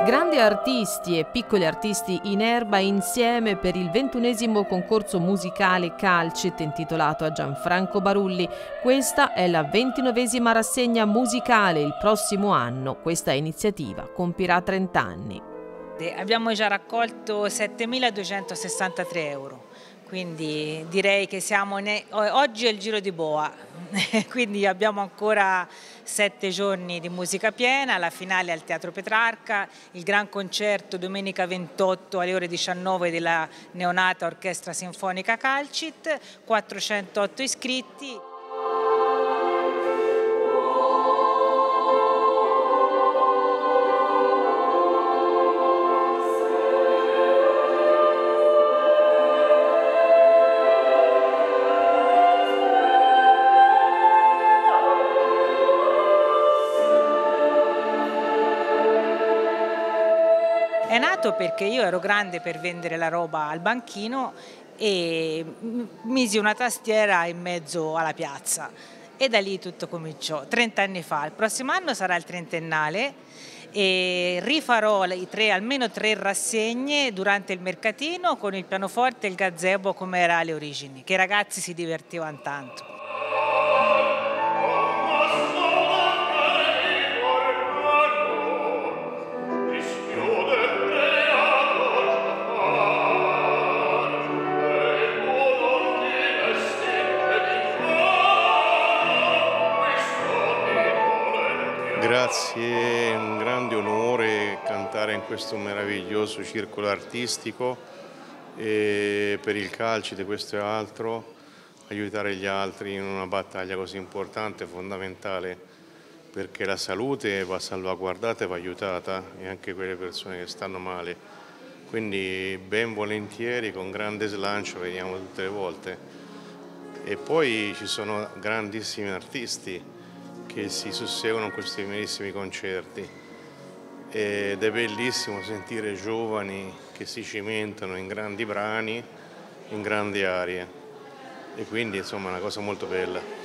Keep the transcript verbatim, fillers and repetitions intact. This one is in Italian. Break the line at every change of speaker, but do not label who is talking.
Grandi artisti e piccoli artisti in erba insieme per il ventunesimo concorso musicale Calcit intitolato a Gianfranco Barulli. Questa è la ventinovesima rassegna musicale. Il prossimo anno questa iniziativa compirà trenta anni.
Abbiamo già raccolto settemiladuecentosessantatré euro, quindi direi che siamo ne... oggi è il giro di boa, quindi abbiamo ancora sette giorni di musica piena, la finale al Teatro Petrarca, il gran concerto domenica ventotto alle ore diciannove della neonata Orchestra Sinfonica Calcit, quattrocentotto iscritti. È nato perché io ero grande per vendere la roba al banchino e misi una tastiera in mezzo alla piazza e da lì tutto cominciò, trenta anni fa. Il prossimo anno sarà il trentennale e rifarò i tre, almeno tre rassegne durante il mercatino con il pianoforte e il gazebo come era alle origini, che i ragazzi si divertivano tanto.
Grazie, è un grande onore cantare in questo meraviglioso circolo artistico e per il Calcit questo e altro, aiutare gli altri in una battaglia così importante e fondamentale, perché la salute va salvaguardata e va aiutata e anche quelle persone che stanno male. Quindi ben volentieri, con grande slancio, veniamo tutte le volte. E poi ci sono grandissimi artisti che si susseguono in questi bellissimi concerti ed è bellissimo sentire giovani che si cimentano in grandi brani, in grandi arie e quindi insomma è una cosa molto bella.